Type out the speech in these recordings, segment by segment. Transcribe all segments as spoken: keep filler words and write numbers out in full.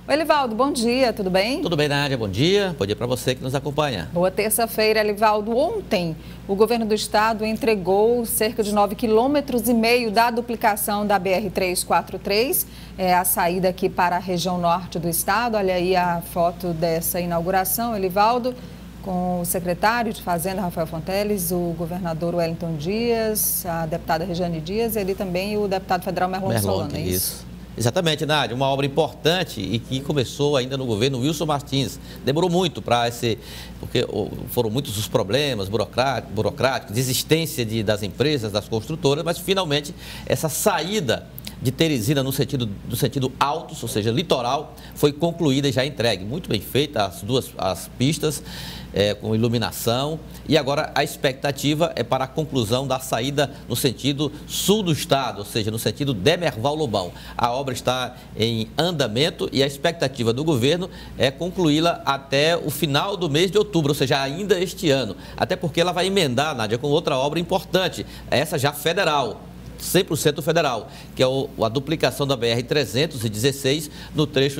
Oi, Elivaldo, bom dia, tudo bem? Tudo bem, Nádia, bom dia. Bom dia para você que nos acompanha. Boa terça-feira, Elivaldo. Ontem, o governo do estado entregou cerca de nove quilômetros e meio da duplicação da B R trezentos e quarenta e três, é a saída aqui para a região norte do estado. Olha aí a foto dessa inauguração, Elivaldo, com o secretário de Fazenda, Rafael Fonteles, o governador Wellington Dias, a deputada Regiane Dias e ali também o deputado federal Merlon Solano, é isso? isso. Exatamente, Nádia, uma obra importante e que começou ainda no governo Wilson Martins. Demorou muito para esse, porque foram muitos os problemas burocráticos, burocráticos desistência de, das empresas, das construtoras, mas finalmente essa saída de Teresina no sentido, no sentido alto, ou seja, litoral, foi concluída e já entregue. Muito bem feita as duas as pistas, é, com iluminação. E agora a expectativa é para a conclusão da saída no sentido sul do estado, ou seja, no sentido Demerval-Lobão. A obra está em andamento e a expectativa do governo é concluí-la até o final do mês de outubro, ou seja, ainda este ano. Até porque ela vai emendar, Nádia, com outra obra importante, essa já federal. cem por cento federal, que é o, a duplicação da B R trezentos e dezesseis no trecho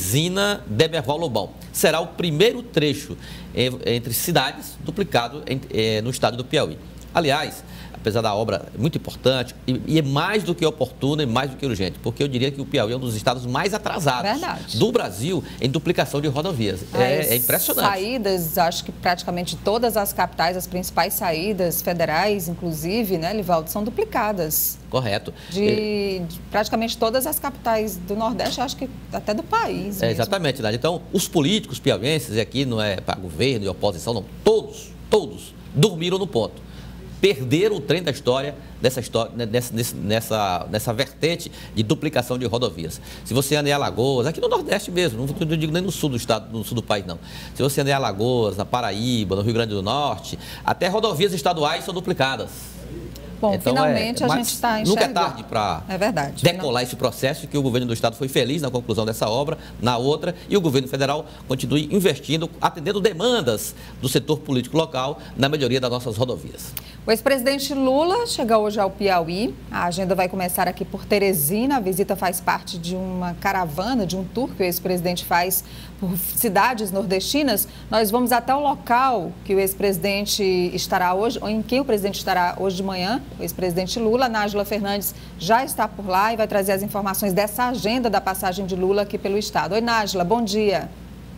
Teresina-Demerval-Lobão. Será o primeiro trecho em, entre cidades duplicado em, eh, no estado do Piauí. Aliás, apesar da obra muito importante e, e é mais do que oportuna e mais do que urgente, porque eu diria que o Piauí é um dos estados mais atrasados Verdade. do Brasil em duplicação de rodovias. É, é impressionante. Saídas, acho que praticamente todas as capitais, as principais saídas federais, inclusive, né, Elivaldo, são duplicadas. Correto. De, de praticamente todas as capitais do Nordeste, acho que até do país. É, exatamente, Nádia. Então, os políticos piauienses, e aqui não é para governo e oposição, não, todos, todos dormiram no ponto. Perderam o trem da história dessa, história, nessa, nessa, nessa vertente de duplicação de rodovias. Se você anda em Alagoas, aqui no Nordeste mesmo, não digo nem no sul do estado, no sul do país não. Se você anda em Alagoas, na Paraíba, no Rio Grande do Norte, até rodovias estaduais são duplicadas. Bom, então, finalmente é, a gente está enxergando. Nunca é tarde para é verdade, decolar esse processo, que o governo do estado foi feliz na conclusão dessa obra, na outra, e o governo federal continue investindo, atendendo demandas do setor político local na melhoria das nossas rodovias. O ex-presidente Lula chega hoje ao Piauí. A agenda vai começar aqui por Teresina. A visita faz parte de uma caravana, de um tour que o ex-presidente faz por cidades nordestinas. Nós vamos até o local que o ex-presidente estará hoje, ou em que o presidente estará hoje de manhã. O ex-presidente Lula, Nájila Fernandes, já está por lá e vai trazer as informações dessa agenda da passagem de Lula aqui pelo estado. Oi, Nájila, bom dia.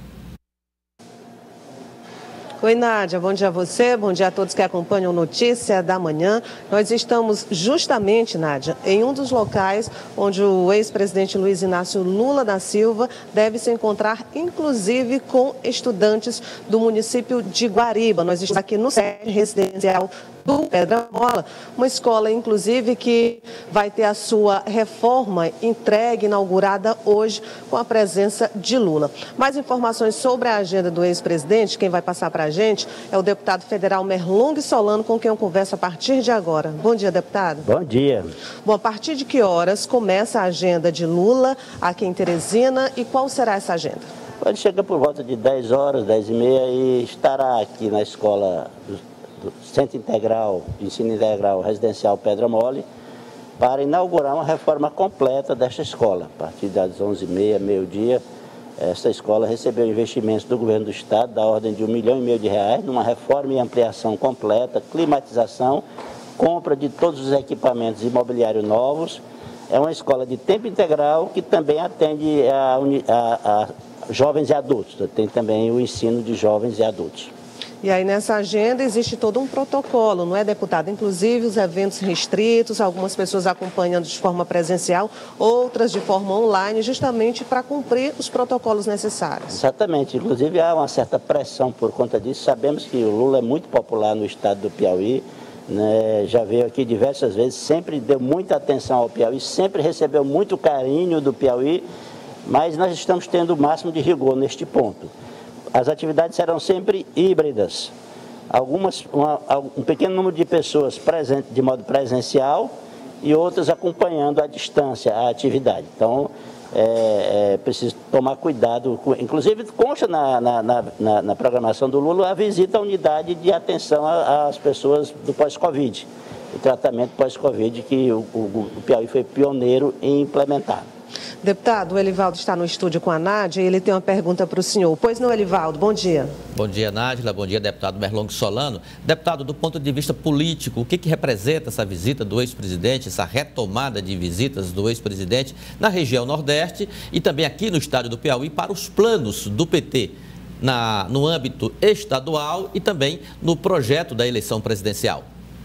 Oi, Nádia, bom dia a você, bom dia a todos que acompanham Notícia da Manhã. Nós estamos justamente, Nádia, em um dos locais onde o ex-presidente Luiz Inácio Lula da Silva deve se encontrar, inclusive, com estudantes do município de Guariba. Nós estamos aqui no sede residencial do Pedra Mola, uma escola, inclusive, que vai ter a sua reforma entregue, inaugurada hoje, com a presença de Lula. Mais informações sobre a agenda do ex-presidente, quem vai passar para a gente é o deputado federal Merlon Solano, com quem eu converso a partir de agora. Bom dia, deputado. Bom dia. Bom, a partir de que horas começa a agenda de Lula aqui em Teresina e qual será essa agenda? Ele chega por volta de dez horas, dez e meia e estará aqui na escola do Centro Integral, Ensino Integral Residencial Pedra Mole, para inaugurar uma reforma completa desta escola. A partir das onze e meia, meio-dia, esta escola recebeu investimentos do governo do estado da ordem de um milhão e meio de reais, numa reforma e ampliação completa, climatização, compra de todos os equipamentos imobiliários novos. É uma escola de tempo integral que também atende a, a, a jovens e adultos, tem também o ensino de jovens e adultos. E aí nessa agenda existe todo um protocolo, não é, deputado? Inclusive os eventos restritos, algumas pessoas acompanhando de forma presencial, outras de forma online, justamente para cumprir os protocolos necessários. Exatamente, inclusive há uma certa pressão por conta disso. Sabemos que o Lula é muito popular no estado do Piauí, né? Já veio aqui diversas vezes, sempre deu muita atenção ao Piauí, sempre recebeu muito carinho do Piauí, mas nós estamos tendo o máximo de rigor neste ponto. As atividades serão sempre híbridas. Algumas, uma, um pequeno número de pessoas presente, de modo presencial e outras acompanhando à distância a atividade. Então, é, é preciso tomar cuidado. Com, inclusive, consta na, na, na, na programação do Lula a visita à unidade de atenção às pessoas do pós-Covid, o tratamento pós-Covid que o, o, o Piauí foi pioneiro em implementar. Deputado, o Elivaldo está no estúdio com a Nádia e ele tem uma pergunta para o senhor. Pois não, Elivaldo, bom dia. Bom dia, Nádia. Bom dia, deputado Merlong Solano. Deputado, do ponto de vista político, o que, que representa essa visita do ex-presidente, essa retomada de visitas do ex-presidente na região Nordeste e também aqui no estado do Piauí para os planos do P T na, no âmbito estadual e também no projeto da eleição presidencial?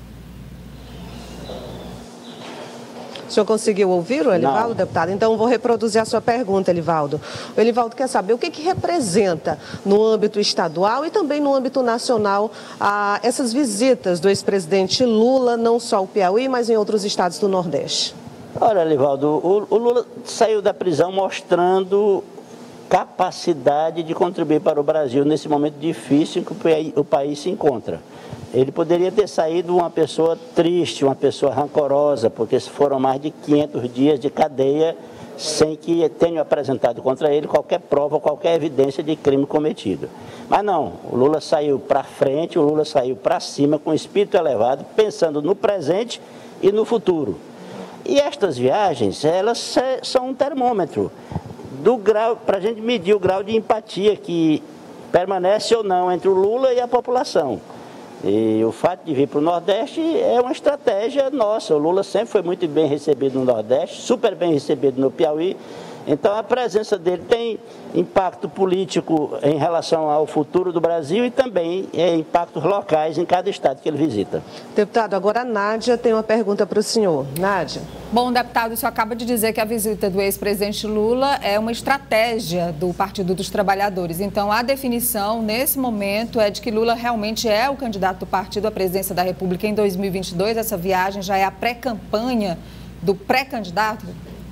O senhor conseguiu ouvir o Elivaldo, Não. deputado? Então, vou reproduzir a sua pergunta, Elivaldo. O Elivaldo quer saber o que, que representa no âmbito estadual e também no âmbito nacional a, essas visitas do ex-presidente Lula, não só ao Piauí, mas em outros estados do Nordeste. Olha, Elivaldo, o, o Lula saiu da prisão mostrando capacidade de contribuir para o Brasil nesse momento difícil que o país se encontra. Ele poderia ter saído uma pessoa triste, uma pessoa rancorosa, porque foram mais de quinhentos dias de cadeia sem que tenham apresentado contra ele qualquer prova, qualquer evidência de crime cometido. Mas não, o Lula saiu para frente, o Lula saiu para cima com espírito elevado, pensando no presente e no futuro. E estas viagens, elas são um termômetro do grau, para a gente medir o grau de empatia que permanece ou não entre o Lula e a população. E o fato de vir para o Nordeste é uma estratégia nossa. O Lula sempre foi muito bem recebido no Nordeste, super bem recebido no Piauí. Então, a presença dele tem impacto político em relação ao futuro do Brasil e também é, impactos locais em cada estado que ele visita. Deputado, agora a Nádia tem uma pergunta para o senhor. Nádia. Bom, deputado, o senhor acaba de dizer que a visita do ex-presidente Lula é uma estratégia do Partido dos Trabalhadores. Então, a definição, nesse momento, é de que Lula realmente é o candidato do partido à presidência da República em dois mil e vinte e dois. Essa viagem já é a pré-campanha do pré-candidato?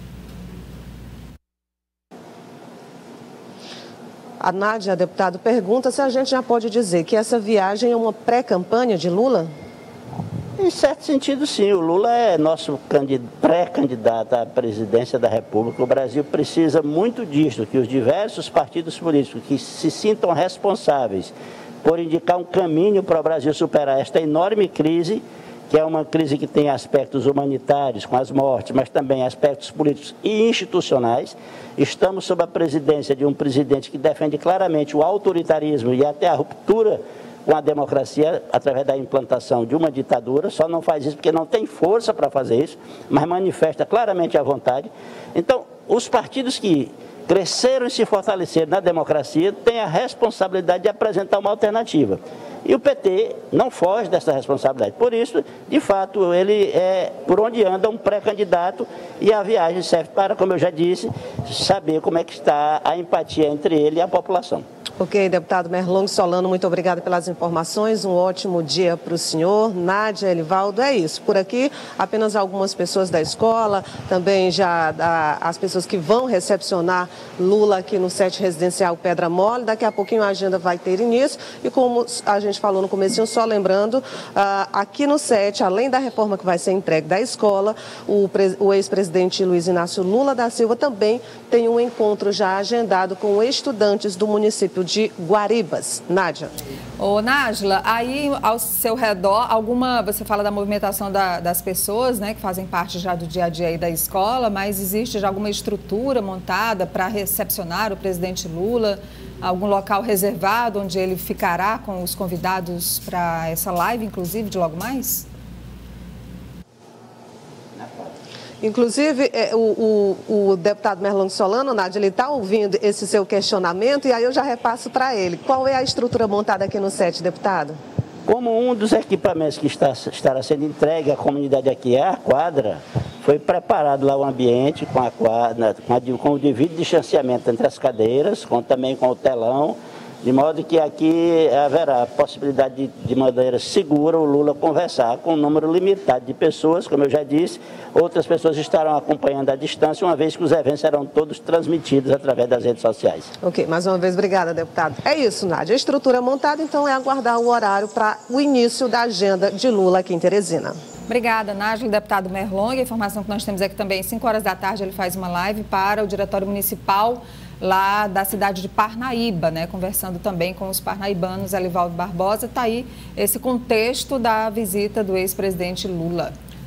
A Nádia, deputado, pergunta se a gente já pode dizer que essa viagem é uma pré-campanha de Lula? Em certo sentido, sim. O Lula é nosso pré-candidato à presidência da República. O Brasil precisa muito disso, que os diversos partidos políticos que se sintam responsáveis por indicar um caminho para o Brasil superar esta enorme crise, que é uma crise que tem aspectos humanitários, com as mortes, mas também aspectos políticos e institucionais. Estamos sob a presidência de um presidente que defende claramente o autoritarismo e até a ruptura com a democracia através da implantação de uma ditadura. Só não faz isso porque não tem força para fazer isso, mas manifesta claramente a vontade. Então, os partidos que cresceram e se fortaleceram na democracia têm a responsabilidade de apresentar uma alternativa. E o P T não foge dessa responsabilidade. Por isso, de fato, ele é, por onde anda, um pré-candidato e a viagem serve para, como eu já disse, saber como é que está a empatia entre ele e a população. Ok, deputado Merlong Solano, muito obrigada pelas informações. Um ótimo dia para o senhor. Nádia, Elivaldo, é isso. Por aqui, apenas algumas pessoas da escola, também já da, as pessoas que vão recepcionar Lula aqui no sete residencial Pedra Mole. Daqui a pouquinho a agenda vai ter início. E como a gente falou no comecinho, só lembrando, uh, aqui no sete, além da reforma que vai ser entregue da escola, o, o ex-presidente Luiz Inácio Lula da Silva também tem um encontro já agendado com estudantes do município de Guaribas. Nádia. Ô, Nájila, aí ao seu redor, alguma, você fala da movimentação da, das pessoas, né, que fazem parte já do dia a dia aí da escola, mas existe já alguma estrutura montada para recepcionar o presidente Lula? Algum local reservado onde ele ficará com os convidados para essa live, inclusive, de logo mais? Inclusive, o, o, o deputado Merlong Solano, Nádia, ele está ouvindo esse seu questionamento e aí eu já repasso para ele. Qual é a estrutura montada aqui no sete, deputado? Como um dos equipamentos que está, estará sendo entregue à comunidade aqui é a quadra, foi preparado lá o ambiente com, a quadra, com, a, com o devido distanciamento entre as cadeiras, com, também com o telão, de modo que aqui haverá a possibilidade de, de maneira segura, o Lula conversar com um número limitado de pessoas, como eu já disse. Outras pessoas estarão acompanhando à distância, uma vez que os eventos serão todos transmitidos através das redes sociais. Ok, mais uma vez, obrigada, deputado. É isso, Nádia. A estrutura montada, então, é aguardar o horário para o início da agenda de Lula aqui em Teresina. Obrigada, Nájila. O deputado Merlong, a informação que nós temos aqui também, cinco horas da tarde, ele faz uma live para o Diretório Municipal lá da cidade de Parnaíba, né? Conversando também com os parnaibanos. Elivaldo Barbosa, está aí esse contexto da visita do ex-presidente Lula.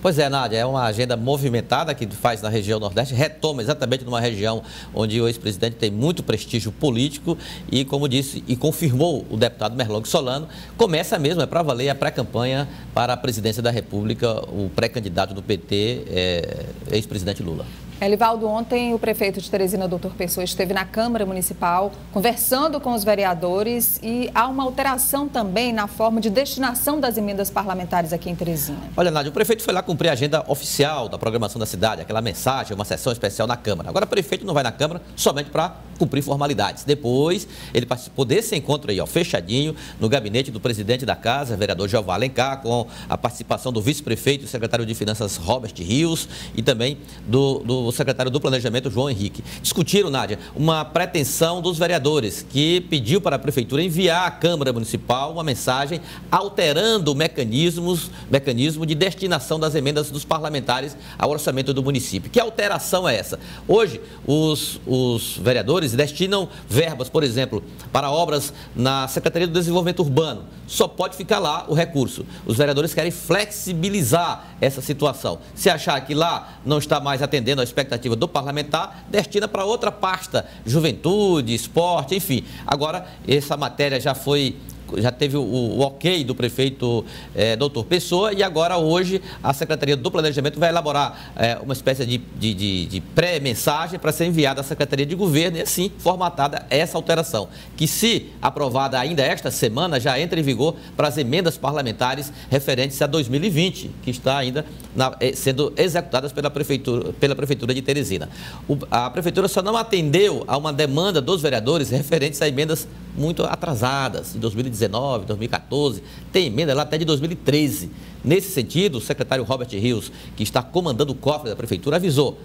Pois é, Nádia, é uma agenda movimentada que faz na região Nordeste, retoma exatamente numa região onde o ex-presidente tem muito prestígio político e, como disse e confirmou o deputado Merlong Solano, começa mesmo, é para valer a pré-campanha para a presidência da República, o pré-candidato do P T, é, ex-presidente Lula. Elivaldo, ontem o prefeito de Teresina, doutor Pessoa, esteve na Câmara Municipal conversando com os vereadores e há uma alteração também na forma de destinação das emendas parlamentares aqui em Teresina. Olha, Nádia, o prefeito foi lá cumprir a agenda oficial da programação da cidade, aquela mensagem, uma sessão especial na Câmara. Agora, o prefeito não vai na Câmara somente para cumprir formalidades. Depois, ele participou desse encontro aí, ó, fechadinho, no gabinete do presidente da Casa, vereador Jeová Alencar, com a participação do vice-prefeito e secretário de Finanças, Robert Rios, e também do, do secretário do Planejamento, João Henrique. Discutiram, Nádia, uma pretensão dos vereadores, que pediu para a Prefeitura enviar à Câmara Municipal uma mensagem alterando o mecanismos, mecanismo de destinação das emendas dos parlamentares ao orçamento do município. Que alteração é essa? Hoje, os, os vereadores destinam verbas, por exemplo, para obras na Secretaria do Desenvolvimento Urbano. Só pode ficar lá o recurso. Os vereadores querem flexibilizar essa situação. Se achar que lá não está mais atendendo a expectativa do parlamentar, destina para outra pasta, juventude, esporte, enfim. Agora, essa matéria já foi... já teve o, o ok do prefeito é, doutor Pessoa e agora hoje a Secretaria do Planejamento vai elaborar é, uma espécie de, de, de, de pré-mensagem para ser enviada à Secretaria de Governo e assim formatada essa alteração, que se aprovada ainda esta semana já entra em vigor para as emendas parlamentares referentes a dois mil e vinte, que está ainda na, sendo executadas pela Prefeitura, pela Prefeitura de Teresina. O, a Prefeitura só não atendeu a uma demanda dos vereadores referentes a emendas muito atrasadas, em dois mil e dezenove, dois mil e quatorze, tem emenda lá até de dois mil e treze. Nesse sentido, o secretário Robert Rios, que está comandando o cofre da Prefeitura, avisou,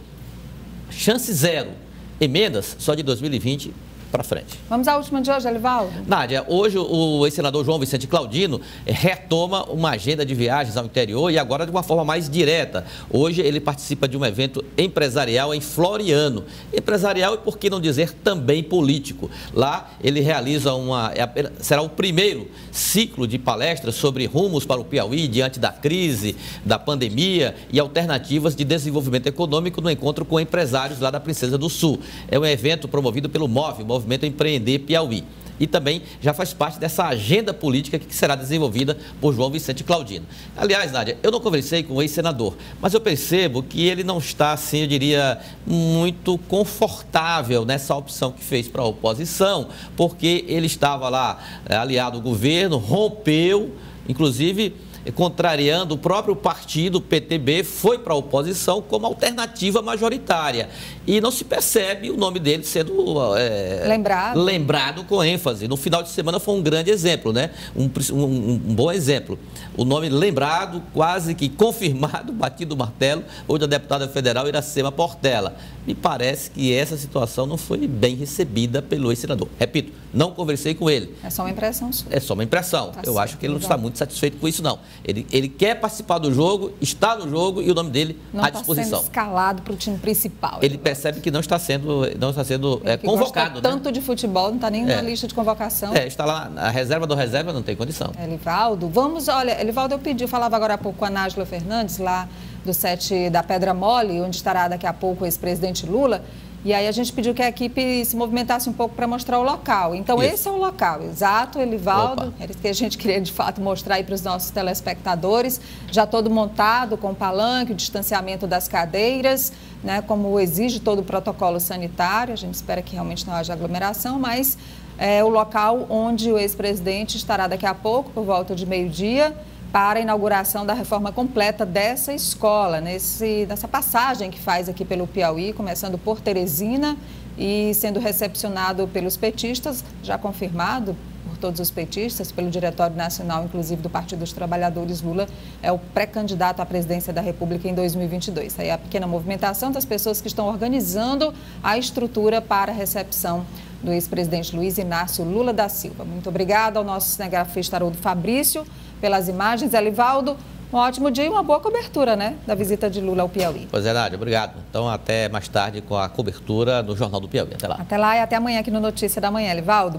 chance zero, emendas só de dois mil e vinte para frente. Vamos à última de hoje, Elivaldo. Nádia, hoje o ex-senador João Vicente Claudino retoma uma agenda de viagens ao interior e agora de uma forma mais direta. Hoje ele participa de um evento empresarial em Floriano. Empresarial e, por que não dizer, também político. Lá ele realiza uma... será o primeiro ciclo de palestras sobre rumos para o Piauí diante da crise, da pandemia e alternativas de desenvolvimento econômico no encontro com empresários lá da Princesa do Sul. É um evento promovido pelo MOVE, Movimento Empreender Piauí. E também já faz parte dessa agenda política que será desenvolvida por João Vicente Claudino. Aliás, Nádia, eu não conversei com o ex-senador, mas eu percebo que ele não está, assim, eu diria, muito confortável nessa opção que fez para a oposição, porque ele estava lá aliado ao governo, rompeu, inclusive... contrariando o próprio partido, o P T B, foi para a oposição como alternativa majoritária. E não se percebe o nome dele sendo é, lembrado. lembrado com ênfase. No final de semana foi um grande exemplo, né? Um, um, um bom exemplo. O nome lembrado, quase que confirmado, batido o martelo, hoje a deputada federal Iracema Portela. Me parece que essa situação não foi bem recebida pelo ex-senador. Repito, não conversei com ele. É só uma impressão sua. É só uma impressão. Tá. Eu certo, acho que ele não está muito satisfeito com isso, não. Ele, ele quer participar do jogo, está no jogo e o nome dele não à disposição. Não está sendo escalado para o time principal. Ele percebe que não está sendo, não está sendo é, convocado. Né? Tanto de futebol, não está nem é. na lista de convocação. É, está lá, a reserva do reserva não tem condição. Elivaldo, vamos, olha, Elivaldo, eu pedi, eu falava agora há pouco com a Nájila Fernandes, lá do sete da Pedra Mole, onde estará daqui a pouco o ex-presidente Lula. E aí a gente pediu que a equipe se movimentasse um pouco para mostrar o local. Então, Isso. esse é o local, exato, Elivaldo. Era isso que a gente queria, de fato, mostrar aí para os nossos telespectadores. Já todo montado, com palanque, o distanciamento das cadeiras, né, como exige todo o protocolo sanitário. A gente espera que realmente não haja aglomeração, mas é o local onde o ex-presidente estará daqui a pouco, por volta de meio-dia, para a inauguração da reforma completa dessa escola, nesse, nessa passagem que faz aqui pelo Piauí, começando por Teresina e sendo recepcionado pelos petistas, já confirmado por todos os petistas, pelo Diretório Nacional, inclusive do Partido dos Trabalhadores. Lula é o pré-candidato à presidência da República em dois mil e vinte e dois. Aí a pequena movimentação das pessoas que estão organizando a estrutura para a recepção do ex-presidente Luiz Inácio Lula da Silva. Muito obrigada ao nosso cinegrafista Haroldo Fabrício pelas imagens. Elivaldo, um ótimo dia e uma boa cobertura, né, da visita de Lula ao Piauí. Pois é, Nádia, obrigado. Então, até mais tarde com a cobertura no Jornal do Piauí. Até lá. Até lá e até amanhã aqui no Notícia da Manhã, Elivaldo.